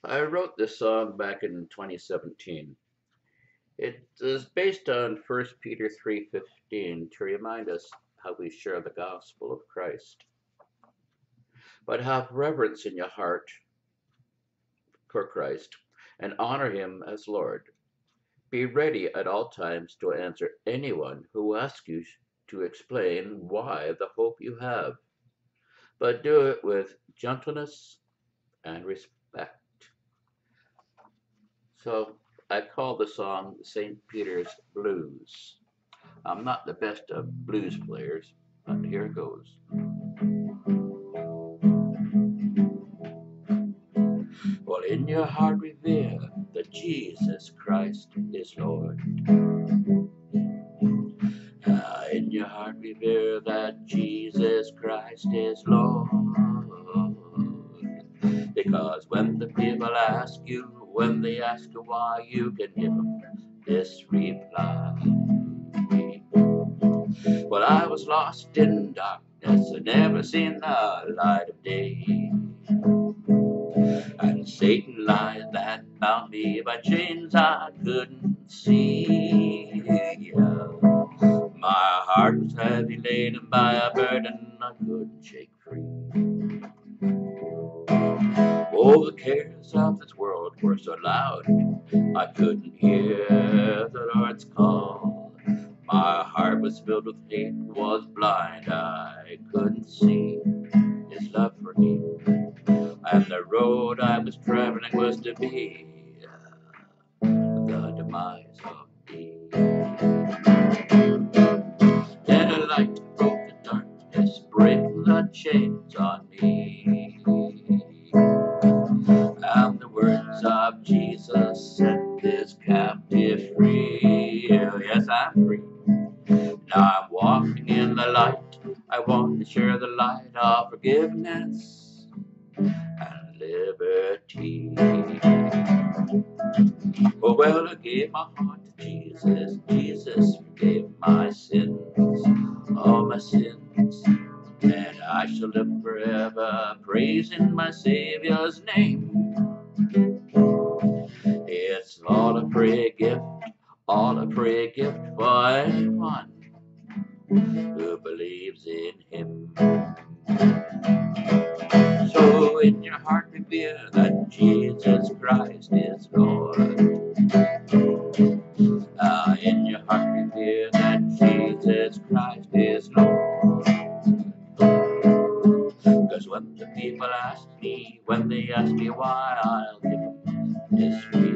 I wrote this song back in 2017. It is based on 1 Peter 3:15 to remind us how we share the gospel of Christ. But have reverence in your heart for Christ and honor him as Lord. Be ready at all times to answer anyone who asks you to explain why the hope you have, but do it with gentleness and respect. So I call the song St. Peter's Blues. I'm not the best of blues players, but here goes. Well, in your heart revere that Jesus Christ is Lord. In your heart revere that Jesus Christ is Lord. Because when the people ask you, when they ask you why, you can give them this reply. Well, I was lost in darkness and never seen the light of day. And Satan lied that bound me by chains I couldn't see. Yeah. My heart was heavy laden by a burden I couldn't shake free. Oh, the cares of this world were so loud I couldn't hear the Lord's call. My heart was filled with hate, was blind, I couldn't see his love for me. And the road I was traveling was to be the demise of me. Then a light broke the darkness, breaking the chains on me. And the words of Jesus set this captive free. Yes, I'm free. Now I'm walking in the light. I want to share the light of forgiveness and liberty. Oh, well, I gave my heart to Jesus. Jesus forgave my sins, all my sins. And I shall live forever praising my Savior's name. It's all a free gift, all a free gift for anyone who believes in him. So in your heart revere that Jesus Christ is Lord. In your heart revere that Jesus Christ is Lord. Cause when the people ask me, when they ask me why, I'll give them this